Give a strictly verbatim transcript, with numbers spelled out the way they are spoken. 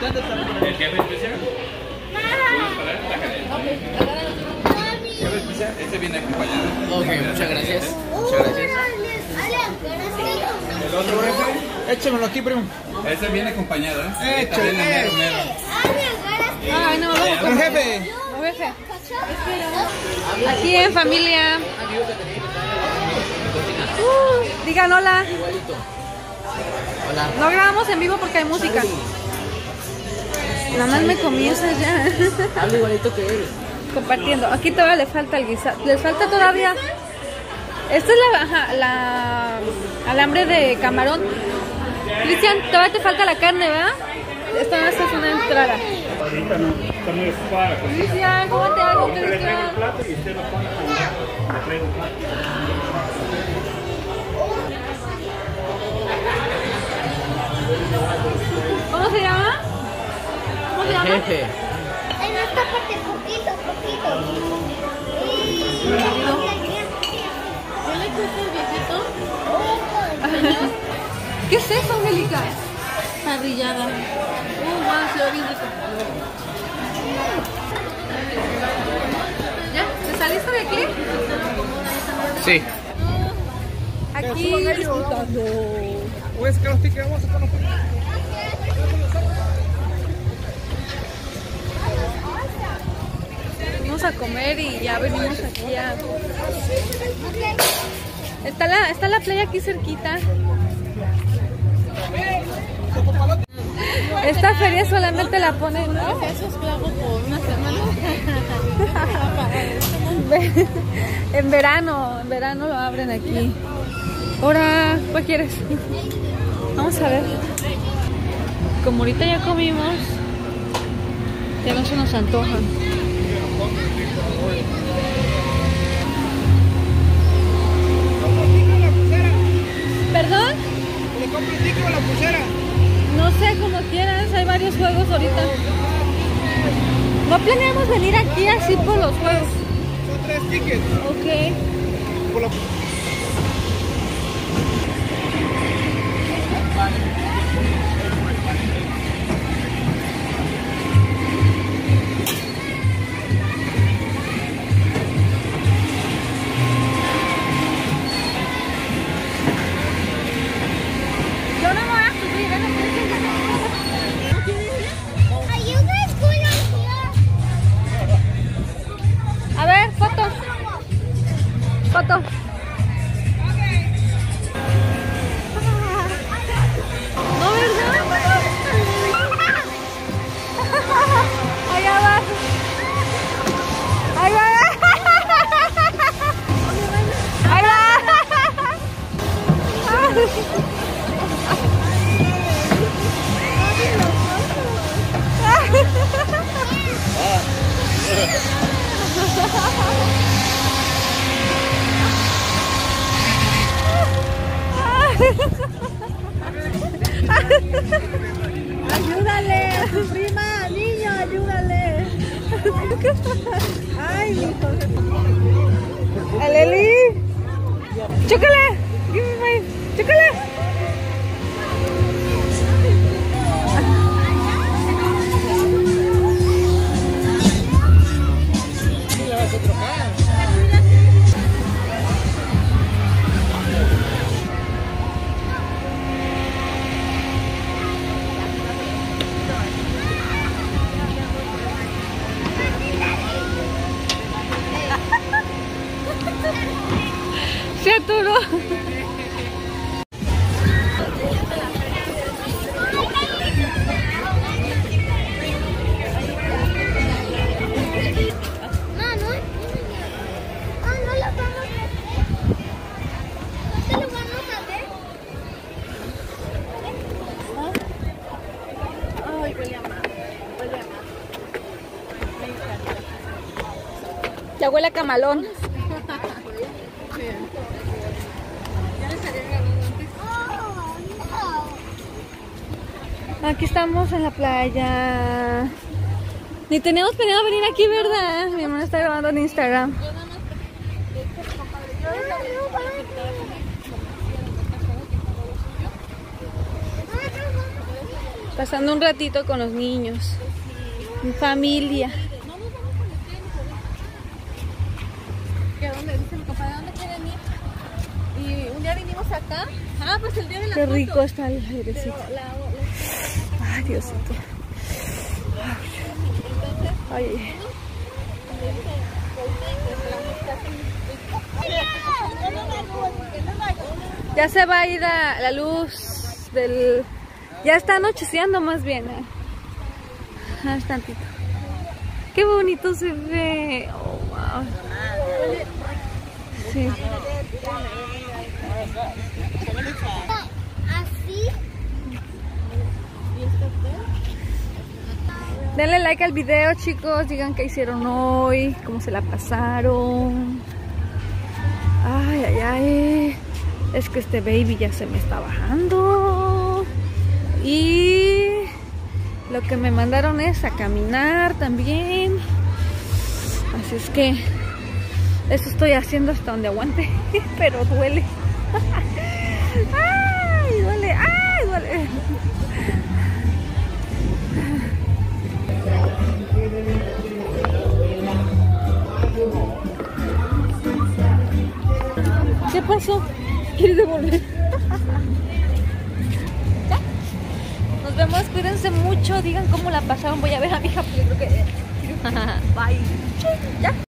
¿El jefe especial? Este viene acompañado. Ok, muchas gracias. Muchas gracias. ¿El otro jefe? Échemelo aquí, primo. Ese viene acompañado, ¿eh? Échale. También el mero, mero. Ay, no, vamos El jefe. con jefe. Aquí en familia. Uh, digan hola. Hola. No grabamos en vivo porque hay música. Nada más me comienzas ya. Hablo igualito que él. Compartiendo. Aquí todavía le falta el guisado. Les falta todavía. Esta es la, ajá, la alambre de camarón. Cristian, todavía te falta la carne, ¿verdad? Esta es una entrada. Ahorita no, está muy ocupada la cocina. Cristian, ¿cómo te hago, Que le traigo el Cristian? plato y usted lo pone con le traigo el plato. ¿Cómo se llama? ¿Cómo se llama? Jefe. En esta parte, poquito, poquito. ¿Qué es eso, Angélica? Parrillada. Uh, wow, se ve bien rico. ¿Ya? ¿Te saliste de aquí? Sí. Aquí disfrutando. Pues que los tickets vamos a poner. Venimos a comer y ya venimos aquí a... Está la, está la playa aquí cerquita. Esta feria solamente la ponen, ¿no? Eso esclavo por una semana. En verano, en verano lo abren aquí. Ahora, ¿cuál quieres? Vamos a ver. Como ahorita ya comimos, ya no se nos antoja. ¿Perdón? ¿Le compro el ticket o la pulsera? No sé, como quieras, hay varios juegos ahorita. No planeamos venir aquí así por los juegos. Son tres tickets. Ok. Por la... Yo no me voy a subir, ¿eh? Are you guys going on here? A ver, foto. Foto. No, ¿verdad? Allá va. Ahí va. Ahí va. Ayúdale a tu prima, niño, ayúdale. Ay, mi hijo. ¡El Eli! ¡Chócale! ¡Give me my! ¡Chócale! ¡Se aturó! No, no. Ah, no lo vamos a ver. ¿No lo vamos a ver? Ay, huele a mar. Huele a mar. Ya huele a camalón. Aquí estamos en la playa. Ni teníamos planeado venir aquí, ¿verdad? Mi hermana está grabando en Instagram. Pasando un ratito con los niños. Mi familia. ¿Qué dónde? Dice mi papá, ¿de dónde quieren ir? Y un día vinimos acá. Ah, pues el día de la Qué foto. rico está el airecito. Pero la- la- Ay, Diosito. Ay, ay. Ya se va a ir a la luz del... Ya está anocheciendo más bien. ¿eh? Ah, es tantito. Qué bonito se ve. Oh, wow. Sí. Así. Denle like al video, chicos. Digan qué hicieron hoy, cómo se la pasaron. Ay, ay, ay. Es que este baby ya se me está bajando. Y lo que me mandaron es a caminar también. Así es que eso estoy haciendo hasta donde aguante. Pero duele. Ay, duele. Ay, duele. ¿Qué pasó? ¿Quieres devolver? ¿Ya? Nos vemos, cuídense mucho, digan cómo la pasaron. Voy a ver a mi hija porque creo que... Bye. ¿Ya?